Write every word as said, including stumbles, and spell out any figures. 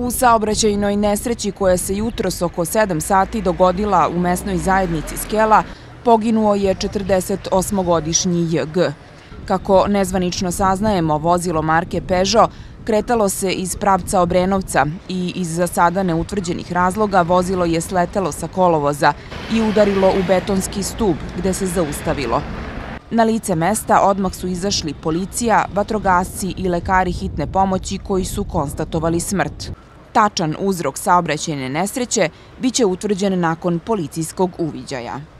U saobraćajnoj nesreći koja se jutros oko sedam sati dogodila u mesnoj zajednici Skela poginuo je četrdesetosmogodišnji J G. Kako nezvanično saznajemo, vozilo marke Peugeot kretalo se iz pravca Obrenovca i iz za sada neutvrđenih razloga vozilo je sletelo sa kolovoza i udarilo u betonski stub gde se zaustavilo. Na lice mesta odmah su izašli policija, vatrogasci i lekari hitne pomoći koji su konstatovali smrt. Tačan uzrok saobraćajne nesreće biće utvrđen nakon policijskog uviđaja.